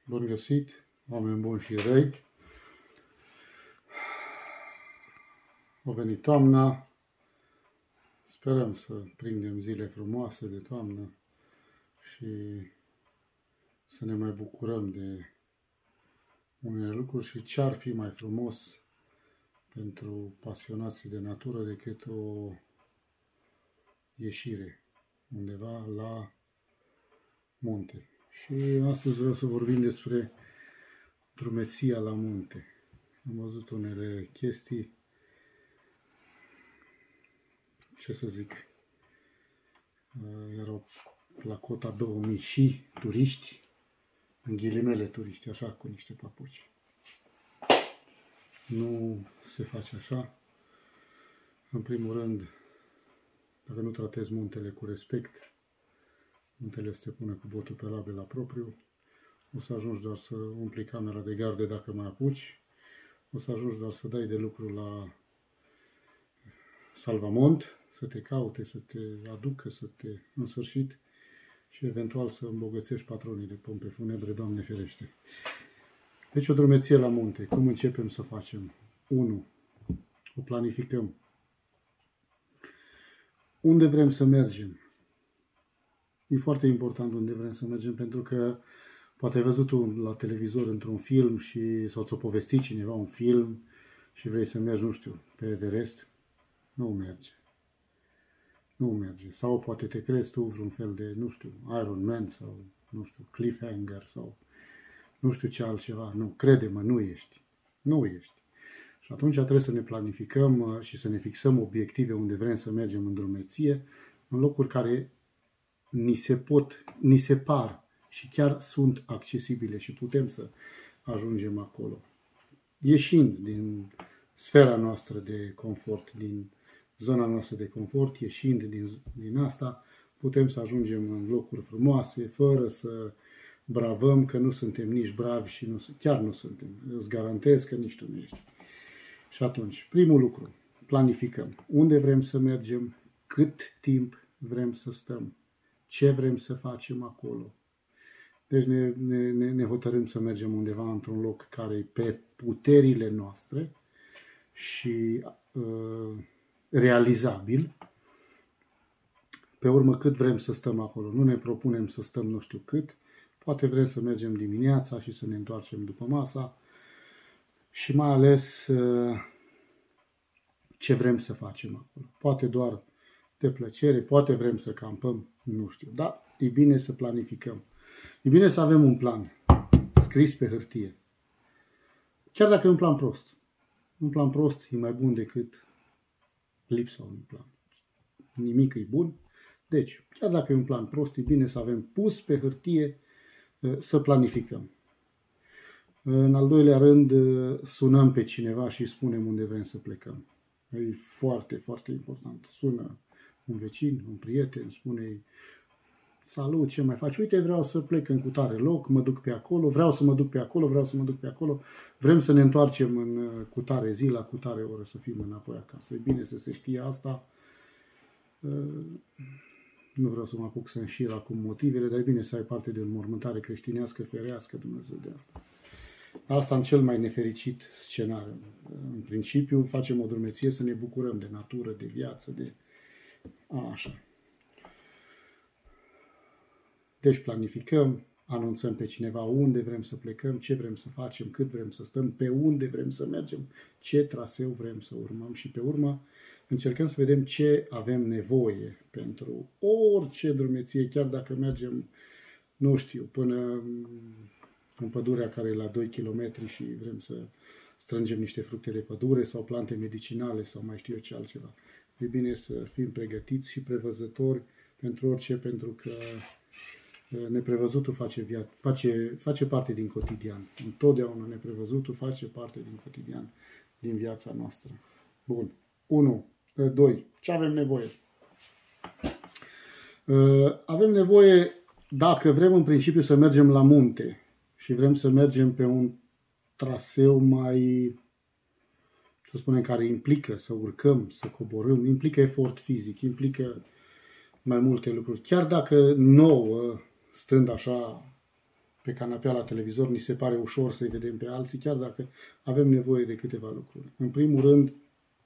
Bun găsit, oameni buni și răi. A venit toamna, sperăm să prindem zile frumoase de toamnă și să ne mai bucurăm de unele lucruri și ce ar fi mai frumos pentru pasionații de natură decât o ieșire undeva la munte. Și astăzi vreau să vorbim despre drumeția la munte. Am văzut unele chestii, ce să zic, erau la cota 2000 și turiști, în ghilimele turiști, așa, cu niște papuci. Nu se face așa. În primul rând, dacă nu tratezi muntele cu respect, muntele se pune cu botul pe labe la propriu, o să ajungi doar să umpli camera de garde dacă mai apuci, o să ajungi doar să dai de lucru la salvamont, să te caute, să te aducă, să te în sfârșit și eventual să îmbogățești patronii de pompe funebre, Doamne ferește. Deci o drumeție la munte. Cum începem să facem? 1. O planificăm. Unde vrem să mergem? E foarte important unde vrem să mergem, pentru că poate ai văzut la televizor într-un film sau ți-o povestit cineva un film și vrei să mergi, nu știu, pe Everest. Nu merge. Nu merge. Sau poate te crezi tu vreun fel de, nu știu, Iron Man sau, nu știu, Cliffhanger sau nu știu ce altceva. Nu, crede-mă, nu ești. Nu ești. Și atunci trebuie să ne planificăm și să ne fixăm obiective unde vrem să mergem în drumeție, în locuri care ni se par și chiar sunt accesibile și putem să ajungem acolo. Ieșind din sfera noastră de confort, din zona noastră de confort, ieșind din asta, putem să ajungem în locuri frumoase, fără să bravăm, că nu suntem nici bravi și chiar nu suntem. Eu îți garantez că nici tu nu ești. Și atunci, primul lucru, planificăm. Unde vrem să mergem, cât timp vrem să stăm, ce vrem să facem acolo. Deci ne hotărâm să mergem undeva într-un loc care e pe puterile noastre și realizabil. Pe urmă, cât vrem să stăm acolo. Nu ne propunem să stăm nu știu cât. Poate vrem să mergem dimineața și să ne întoarcem după masa. Și mai ales ce vrem să facem acolo. Poate doar de plăcere, poate vrem să campăm, nu știu. Dar e bine să planificăm. E bine să avem un plan scris pe hârtie. Chiar dacă e un plan prost. Un plan prost e mai bun decât lipsa unui plan. Nimic e bun. Deci, chiar dacă e un plan prost, e bine să avem pus pe hârtie să planificăm. În al doilea rând, sunăm pe cineva și spunem unde vrem să plecăm. E foarte, foarte important. Sună un vecin, un prieten, spune-i: salut, ce mai faci? Uite, vreau să plec în cutare loc, mă duc pe acolo, vreau să mă duc pe acolo, vreau să mă duc pe acolo. Vrem să ne întoarcem în cutare zi, la cutare oră, să fim înapoi acasă. E bine să se știe asta. Nu vreau să mă apuc să înșir acum motivele, dar e bine să ai parte de o înmormântare creștinească, ferească, Dumnezeu de asta. Asta în cel mai nefericit scenariu. În principiu, facem o drumeție să ne bucurăm de natură, de viață, de așa. Deci planificăm, anunțăm pe cineva unde vrem să plecăm, ce vrem să facem, cât vrem să stăm, pe unde vrem să mergem, ce traseu vrem să urmăm și pe urmă încercăm să vedem ce avem nevoie pentru orice drumeție, chiar dacă mergem, nu știu, până în pădurea care e la 2 km și vrem să strângem niște fructe de pădure sau plante medicinale sau mai știu eu ce altceva. E bine să fim pregătiți și prevăzători pentru orice, pentru că neprevăzutul face parte din cotidian. Întotdeauna neprevăzutul face parte din cotidian, din viața noastră. Bun. 1. 2. Ce avem nevoie? Avem nevoie, dacă vrem în principiu să mergem la munte și vrem să mergem pe un traseu mai, să spunem, care implică să urcăm, să coborâm, implică efort fizic, implică mai multe lucruri. Chiar dacă nouă, stând așa pe canapea la televizor, ni se pare ușor să-i vedem pe alții, chiar dacă avem nevoie de câteva lucruri. În primul rând,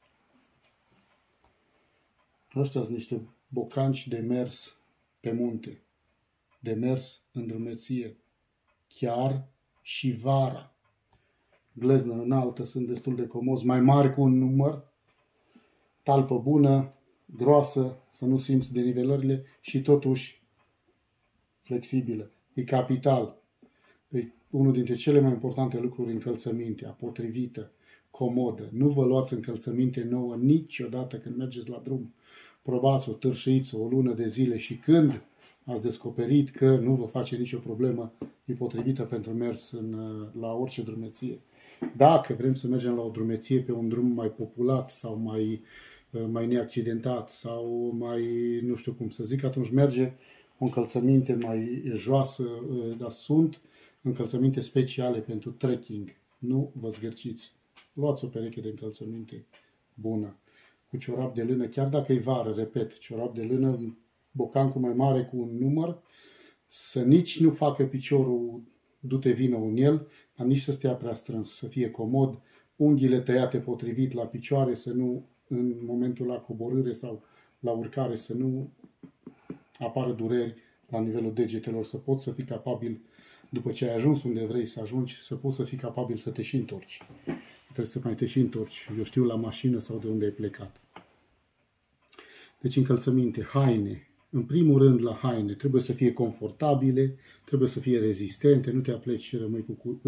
ăștia sunt niște bocanci de mers pe munte, de mers în drumeție, chiar și vara. Gleznă înaltă, sunt destul de comozi, mai mari cu un număr, talpă bună, groasă, să nu simți denivelările și totuși flexibilă. E capital. E unul dintre cele mai importante lucruri, încălțămintea potrivită, comodă. Nu vă luați încălțăminte nouă niciodată când mergeți la drum. Probați-o, târșiți-o o lună de zile și când ați descoperit că nu vă face nicio problemă, e potrivită pentru mers la orice drumeție. Dacă vrem să mergem la o drumeție pe un drum mai populat sau mai neaccidentat sau mai, nu știu cum să zic, atunci merge o încălțăminte mai joasă, dar sunt încălțăminte speciale pentru trekking. Nu vă zgârciți. Luați o pereche de încălțăminte bună, cu ciorap de lână, chiar dacă e vară, repet, ciorap de lână, bocancul mai mare cu un număr, să nici nu facă piciorul du-te vină în el, dar nici să stea prea strâns, să fie comod, unghiile tăiate potrivit la picioare, să nu, în momentul la coborâre sau la urcare, să nu apară dureri la nivelul degetelor, să poți să fii capabil, după ce ai ajuns unde vrei să ajungi, să poți să fii capabil să te și întorci. Trebuie să mai te și întorci, eu știu, la mașină sau de unde ai plecat. Deci încălțăminte, haine. În primul rând, la haine trebuie să fie confortabile, trebuie să fie rezistente, nu te apleci și rămâi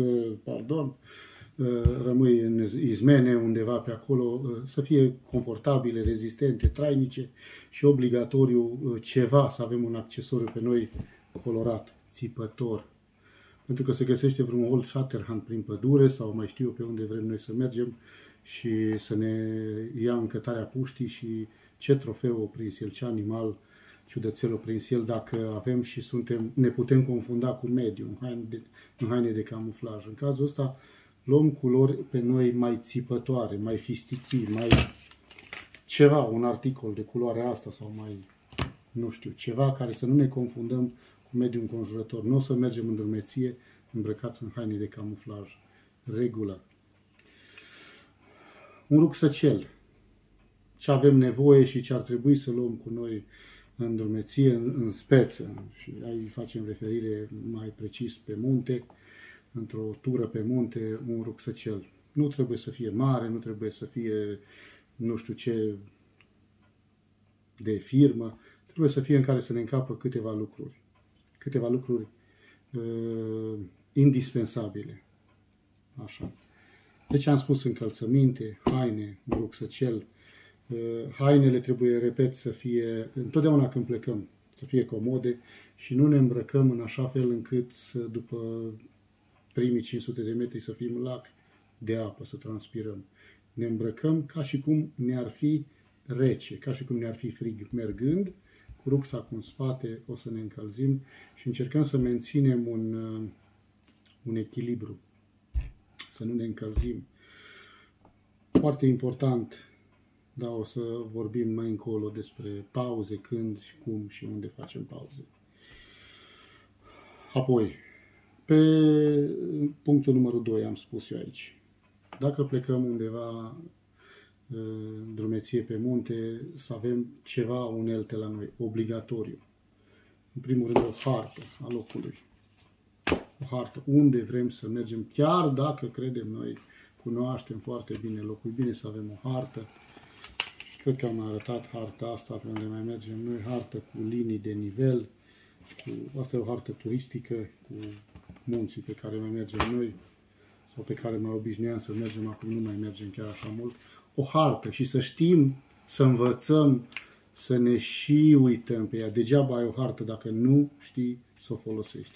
rămâi în izmene undeva pe acolo, să fie confortabile, rezistente, trainice și obligatoriu ceva, să avem un accesoriu pe noi colorat, țipător. Pentru că se găsește vreun Old Shatterhand prin pădure sau mai știu eu pe unde vrem noi să mergem și să ne ia în cătarea puștii și ce trofeu oprins el, ce animal ciudățel oprins el, dacă avem și ne putem confunda cu mediul în haine de camuflaj. În cazul ăsta luăm culori pe noi mai țipătoare, mai fistichii, mai ceva, un articol de culoarea asta sau mai, nu știu, ceva care să nu ne confundăm cu mediul înconjurător. Nu o să mergem în drumeție îmbrăcați în haine de camuflaj. Regulă. Un rucsăcel. Ce avem nevoie și ce ar trebui să luăm cu noi în drumeție, în speță. Și aici facem referire mai precis pe munte, într-o tură pe munte, un rucsăcel. Nu trebuie să fie mare, nu trebuie să fie nu știu ce de firmă, trebuie să fie în care să ne încapă câteva lucruri. Câteva lucruri indispensabile. Așa. Deci am spus încălțăminte, haine, un rucsăcel. Hainele trebuie, repet, să fie, întotdeauna când plecăm, să fie comode și nu ne îmbrăcăm în așa fel încât să, după primii 500 de metri să fim lac de apă, să transpirăm. Ne îmbrăcăm ca și cum ne-ar fi rece, ca și cum ne-ar fi frig. Mergând, cu rucsacul în spate, o să ne încălzim și încercăm să menținem un echilibru, să nu ne încălzim. Foarte important, da, o să vorbim mai încolo despre pauze, când și cum și unde facem pauze. Apoi, pe punctul numărul 2 am spus eu aici. Dacă plecăm undeva drumeție pe munte, să avem ceva unelte la noi, obligatoriu. În primul rând o hartă a locului. O hartă unde vrem să mergem, chiar dacă credem noi, cunoaștem foarte bine locul, bine să avem o hartă. Cred că am arătat harta asta pe unde mai mergem noi, hartă cu linii de nivel. Asta e o hartă turistică cu munții pe care mai mergem noi sau pe care mai obișnuiam să mergem, acum nu mai mergem chiar așa mult. O hartă și să știm, să învățăm, să ne și uităm pe ea. Degeaba ai o hartă dacă nu știi să o folosești.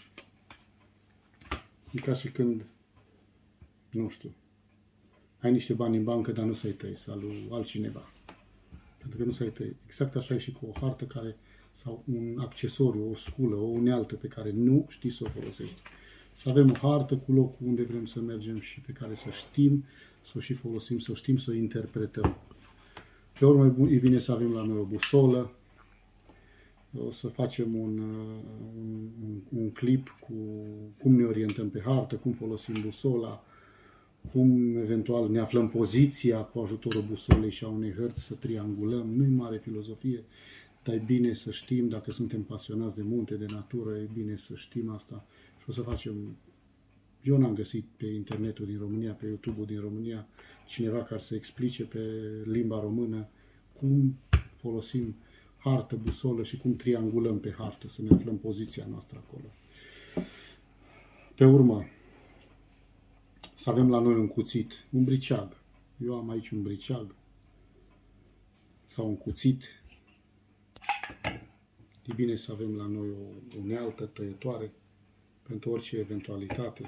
E ca și când, nu știu, ai niște bani în bancă, dar nu să-i tăi, sau lui altcineva. Pentru că nu să-i tăi. Exact așa e și cu o hartă care, sau un accesoriu, o sculă, o unealtă pe care nu știi să o folosești. Să avem o hartă cu locul unde vrem să mergem și pe care să știm să o și folosim, să știm să o interpretăm. Pe urmă, e bine să avem la noi o busolă, O să facem un clip cu cum ne orientăm pe hartă, cum folosim busola, cum eventual ne aflăm poziția cu ajutorul busolei și a unei hărți să triangulăm. Nu-i mare filozofie, dar e bine să știm, dacă suntem pasionați de munte, de natură, e bine să știm asta. Și o să facem... Eu n-am găsit pe internetul din România, pe YouTube-ul din România, cineva care să explice pe limba română cum folosim hartă, busolă și cum triangulăm pe hartă, să ne aflăm poziția noastră acolo. Pe urmă, să avem la noi un cuțit, un briceag. Eu am aici un briceag sau un cuțit. E bine să avem la noi o unealtă tăietoare pentru orice eventualitate.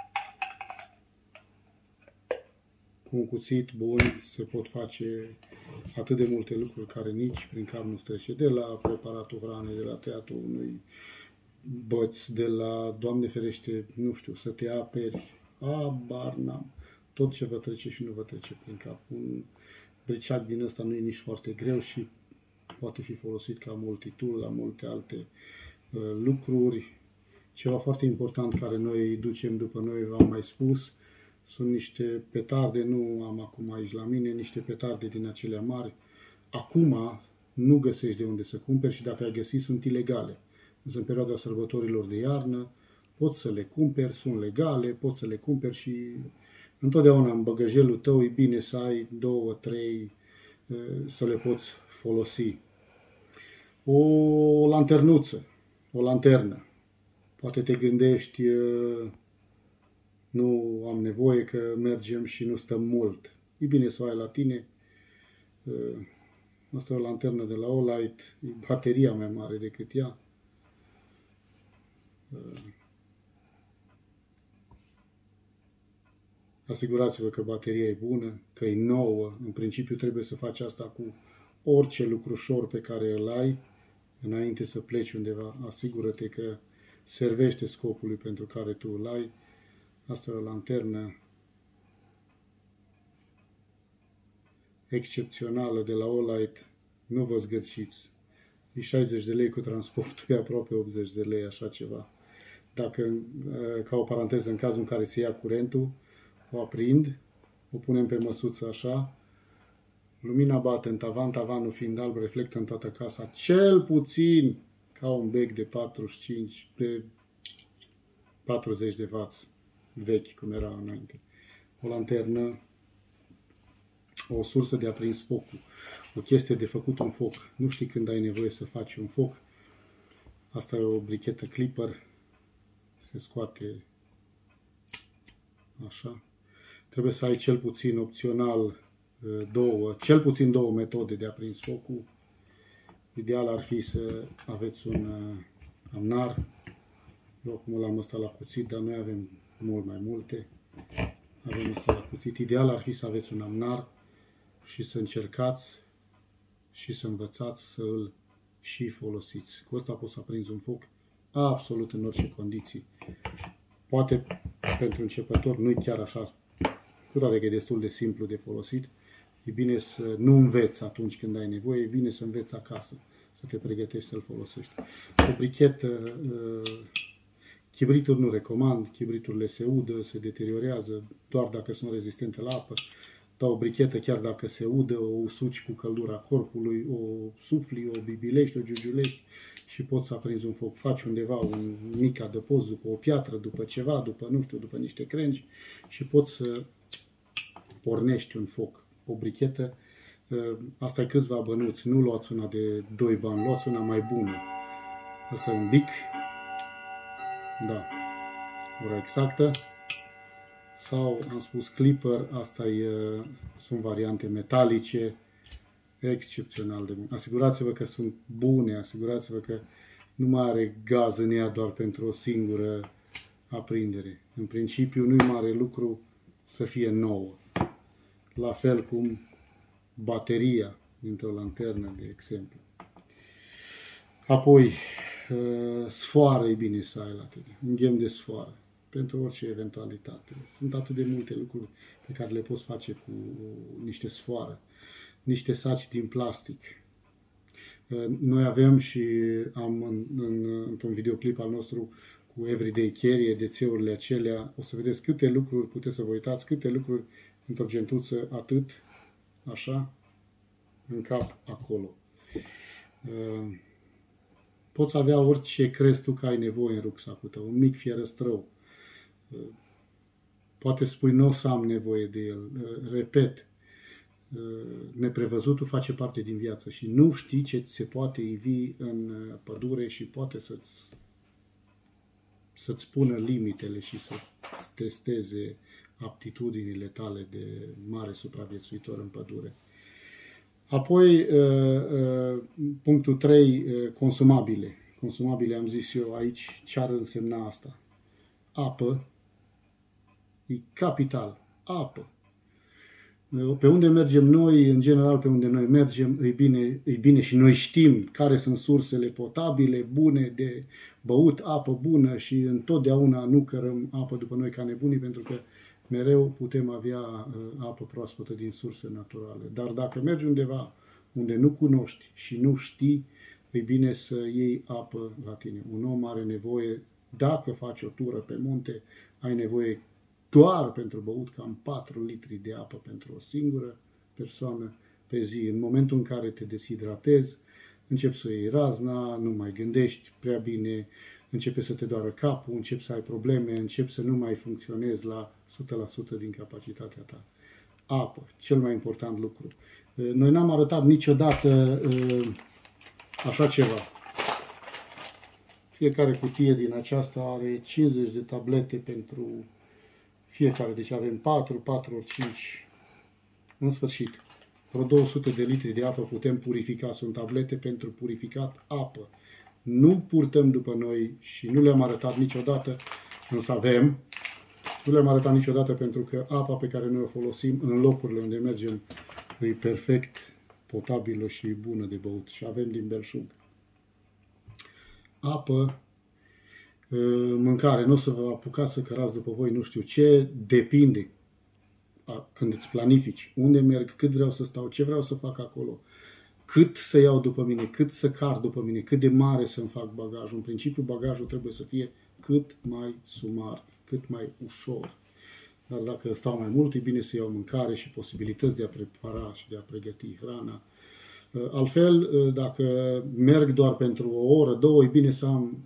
Cu un cuțit bun se pot face atât de multe lucruri care nici prin cap nu trece. De la preparatul hranei, de la tăiatul unui băț, de la, Doamne ferește, nu știu, să te aperi, abar n-am. Tot ce vă trece și nu vă trece prin cap. Un briceag din ăsta nu e nici foarte greu și poate fi folosit ca multitool la multe alte lucruri. Ceva foarte important care noi ducem după noi, v-am mai spus, sunt niște petarde, nu am acum aici la mine, niște petarde din acelea mari. Acum nu găsești de unde să cumperi și dacă ai găsit sunt ilegale. Însă în perioada sărbătorilor de iarnă poți să le cumperi, sunt legale, poți să le cumperi și întotdeauna în bagajelul tău e bine să ai 2, 3 să le poți folosi. O lanternuță, o lanternă. Poate te gândești, nu am nevoie că mergem și nu stăm mult. E bine să o ai la tine. Asta e o lanternă de la Olight, e bateria mai mare decât ea. Asigurați-vă că bateria e bună, că e nouă. În principiu trebuie să faci asta cu orice lucrușor pe care îl ai. Înainte să pleci undeva, asigură-te că servește scopului pentru care tu îl ai. Asta e o lanternă excepțională de la Olight. Nu vă zgârciți. E 60 de lei cu transportul, e aproape 80 de lei, așa ceva. Dacă, ca o paranteză, în cazul în care se ia curentul, o aprind, o punem pe măsuță așa, lumina bate în tavan, tavanul fiind alb, reflectă în toată casa, cel puțin ca un bec de 45, de 40 de W vechi, cum era înainte. O lanternă, o sursă de aprins focul, o chestie de făcut un foc. Nu știi când ai nevoie să faci un foc. Asta e o brichetă clipper, se scoate așa. Trebuie să ai cel puțin opțional cel puțin două metode de aprins focul. Ideal ar fi să aveți un amnar. Eu acum l-am ăsta la cuțit, dar noi avem mult mai multe. Avem ăsta la cuțit. Ideal ar fi să aveți un amnar și să încercați și să învățați să îl și folosiți. Cu ăsta poți să aprinzi un foc absolut în orice condiții. Poate pentru începător nu-i chiar așa, cu toate că e destul de simplu de folosit. E bine să nu înveți atunci când ai nevoie, e bine să înveți acasă, să te pregătești să-l folosești. O brichetă, chibrituri nu recomand, chibriturile se udă, se deteriorează, doar dacă sunt rezistente la apă. Dar o brichetă, chiar dacă se udă, o usuci cu căldura corpului, o sufli, o bibilești, o giugiulești și poți să aprinzi un foc. Faci undeva un mic adăpost după o piatră, după ceva, după, nu știu, după niște crengi și poți să pornești un foc. O brichetă, asta e câțiva bănuți, nu luați una de 2 bani, luați una mai bună. Asta e un bic, da, ora exactă. Sau, am spus clipper, asta sunt variante metalice, excepțional de bune. Asigurați-vă că sunt bune, asigurați-vă că nu mai are gaz în ea doar pentru o singură aprindere. În principiu nu e mare lucru să fie nouă. La fel cum bateria dintr-o lanternă, de exemplu. Apoi, sfoară e bine să ai la tine, un ghem de sfoară, pentru orice eventualitate. Sunt atât de multe lucruri pe care le poți face cu niște sfoară, niște saci din plastic. Noi avem și am într-un videoclip al nostru cu Everyday Carry, EDC-urile acelea, o să vedeți câte lucruri, puteți să vă uitați, câte lucruri într-o gentuță, atât, așa, în cap, acolo. Poți avea orice crezi tu că ai nevoie în rucsacul tău, un mic fierăstrău. Poate spui, nu o să am nevoie de el. Repet, neprevăzutul face parte din viață și nu știi ce ți se poate ivi în pădure și poate să-ți pună limitele și să-ți testeze aptitudinile tale de mare supraviețuitor în pădure. Apoi, punctul 3, consumabile. Consumabile, am zis eu aici, ce ar însemna asta? Apă, e capital, apă. Pe unde mergem noi, în general pe unde noi mergem, e bine și noi știm care sunt sursele potabile, bune de băut, apă bună și întotdeauna nu cărăm apă după noi ca nebunii, pentru că mereu putem avea apă proaspătă din surse naturale. Dar dacă mergi undeva unde nu cunoști și nu știi, e bine să iei apă la tine. Un om are nevoie, dacă faci o tură pe munte, ai nevoie doar pentru băut cam 4 litri de apă pentru o singură persoană pe zi. În momentul în care te deshidratezi, începi să iei razna, nu mai gândești prea bine, începe să te doară capul, începi să ai probleme, începi să nu mai funcționezi la 100% din capacitatea ta. Apă, cel mai important lucru. Noi n-am arătat niciodată așa ceva. Fiecare cutie din aceasta are 50 de tablete pentru fiecare, deci avem 4 ori 5. În sfârșit, vreo 200 de litri de apă putem purifica, sunt tablete pentru purificat apă. Nu purtăm după noi și nu le-am arătat niciodată, însă avem. Nu le-am arătat niciodată pentru că apa pe care noi o folosim în locurile unde mergem e perfect potabilă și bună de băut și avem din belșug. Apă, mâncare, nu o să vă apucați să cărați după voi, nu știu ce, depinde când îți planifici, unde merg, cât vreau să stau, ce vreau să fac acolo, cât să iau după mine, cât să car după mine, cât de mare să-mi fac bagajul. În principiu, bagajul trebuie să fie cât mai sumar, cât mai ușor. Dar dacă stau mai mult, e bine să iau mâncare și posibilități de a prepara și de a pregăti hrana. Altfel, dacă merg doar pentru o oră, două, e bine să am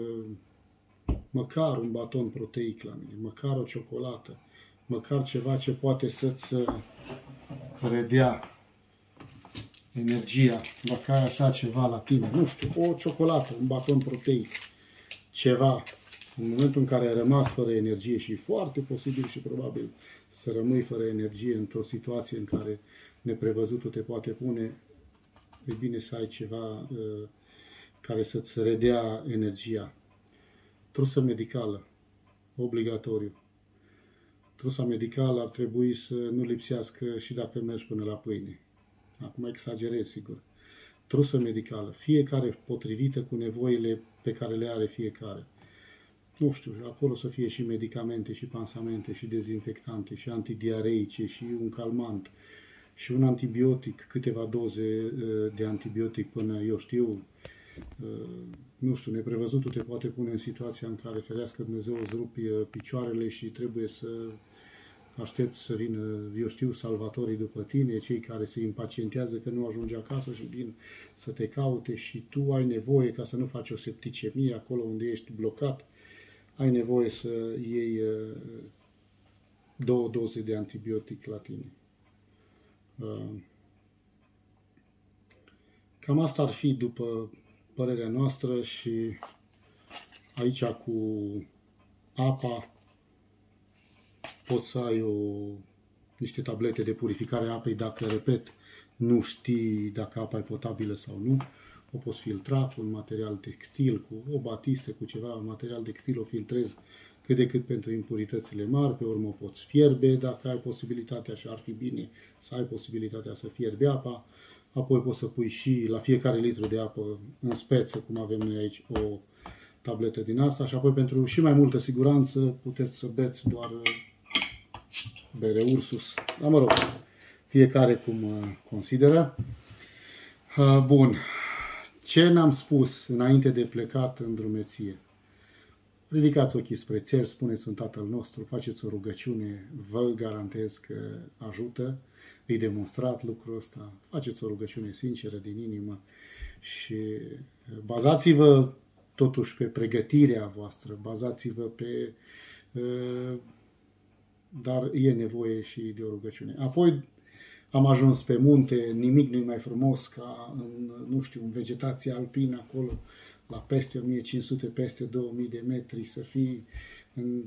măcar un baton proteic la mine, măcar o ciocolată, măcar ceva ce poate să-ți redea energia. Dacă ai așa ceva la tine, nu știu, o ciocolată, un baton proteic, ceva. În momentul în care ai rămas fără energie și foarte posibil și probabil să rămâi fără energie într-o situație în care neprevăzutul te poate pune, e bine să ai ceva care să-ți redea energia. Trusă medicală, obligatoriu. Trusa medicală ar trebui să nu lipsească și dacă mergi până la pâine. Acum exagerez, sigur. Trusă medicală, fiecare potrivită cu nevoile pe care le are fiecare. Nu știu, acolo să fie și medicamente, și pansamente, și dezinfectante, și antidiareice, și un calmant, și un antibiotic, câteva doze de antibiotic până, eu știu, nu știu, neprevăzutul te poate pune în situația în care, ferească Dumnezeu, îți rupi picioarele și trebuie să aștepți să vină, eu știu, salvatorii după tine, cei care se impacientează că nu ajunge acasă și vin să te caute și tu ai nevoie, ca să nu faci o septicemie acolo unde ești blocat, ai nevoie să iei 2 doze de antibiotic la tine. Cam asta ar fi după părerea noastră și aici cu apa poți să ai niște tablete de purificare a apei dacă, repet, nu știi dacă apa e potabilă sau nu. O poți filtra cu un material textil, cu o batistă, cu ceva material textil, o filtrezi cât de cât pentru impuritățile mari, pe urmă o poți fierbe dacă ai posibilitatea și ar fi bine să ai posibilitatea să fierbi apa. Apoi poți să pui și la fiecare litru de apă în speță, cum avem noi aici, o tabletă din asta și apoi pentru și mai multă siguranță puteți să beți doar bere Ursus. Dar mă rog, fiecare cum consideră. Bun, Ce n-am spus înainte de plecat în drumeție? Ridicați ochii spre cer, spuneți un Tatăl nostru, faceți o rugăciune, vă garantez că ajută, îi demonstrat lucrul ăsta, faceți o rugăciune sinceră din inimă și bazați-vă totuși pe pregătirea voastră, bazați-vă pe... dar e nevoie și de o rugăciune. Apoi am ajuns pe munte, nimic nu-i mai frumos ca în, nu știu, în vegetația alpină acolo, la peste 1500, peste 2000 de metri, să fii în...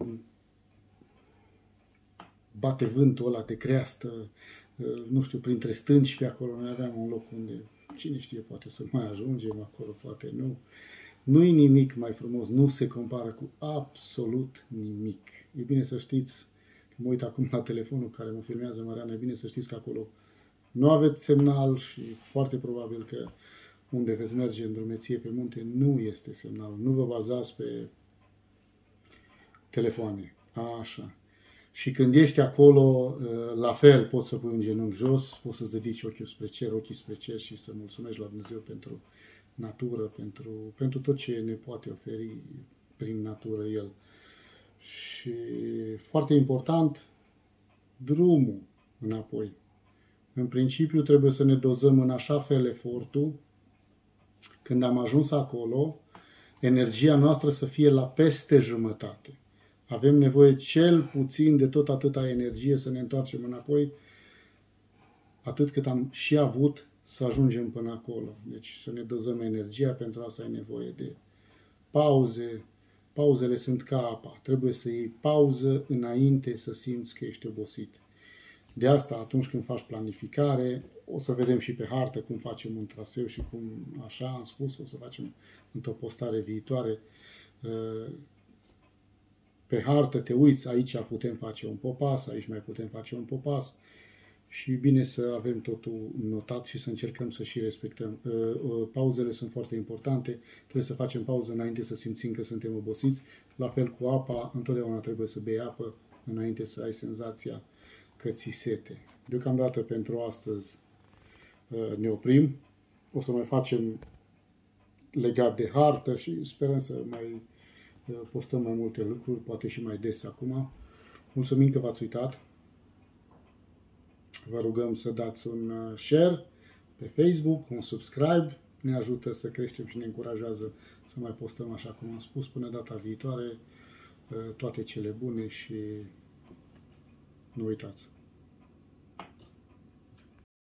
bate vântul ăla, te creastă, nu știu, printre stânci pe acolo. Noi aveam un loc unde, cine știe, poate să mai ajungem acolo, poate nu. Nu-i nimic mai frumos, nu se compară cu absolut nimic. E bine să știți, că mă uit acum la telefonul care mă filmează Mariana, e bine să știți că acolo nu aveți semnal și foarte probabil că unde veți merge în drumeție pe munte nu este semnal. Nu vă bazați pe telefoane. Așa. Și când ești acolo, la fel, poți să pui un genunchi jos, poți să-ți dedici ochii spre cer și să mulțumești la Dumnezeu pentru natură, pentru tot ce ne poate oferi prin natură El. Și foarte important, drumul înapoi. În principiu trebuie să ne dozăm în așa fel efortul, când am ajuns acolo, energia noastră să fie la peste jumătate. Avem nevoie cel puțin de tot atâta energie să ne întoarcem înapoi, atât cât am și avut să ajungem până acolo. Deci să ne dozăm energia, pentru asta ai nevoie de pauze. Pauzele sunt ca apa. Trebuie să iei pauză înainte să simți că ești obosit. De asta, atunci când faci planificare, o să vedem și pe hartă cum facem un traseu și cum, așa am spus, o să facem într-o postare viitoare. Pe hartă te uiți, aici putem face un popas, aici mai putem face un popas și e bine să avem totul notat și să încercăm să și respectăm. Pauzele sunt foarte importante, trebuie să facem pauză înainte să simțim că suntem obosiți. La fel cu apa, întotdeauna trebuie să bei apă înainte să ai senzația că ți sete. Deocamdată pentru astăzi ne oprim. O să mai facem legat de hartă și sperăm să mai postăm mai multe lucruri, poate și mai des acum. Mulțumim că v-ați uitat. Vă rugăm să dați un share pe Facebook, un subscribe. Ne ajută să creștem și ne încurajează să mai postăm, așa cum am spus. Până data viitoare, toate cele bune și nu uitați.